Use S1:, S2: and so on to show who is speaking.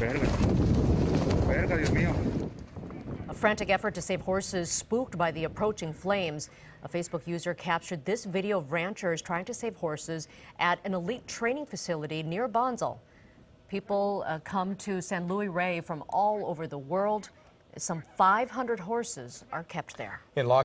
S1: Verga. Verga, Dios mío.
S2: A frantic effort to save horses spooked by the approaching flames. A Facebook user captured this video of ranchers trying to save horses at an elite training facility near Bonsall. People come to San Luis Rey from all over the world. Some 500 horses are kept there.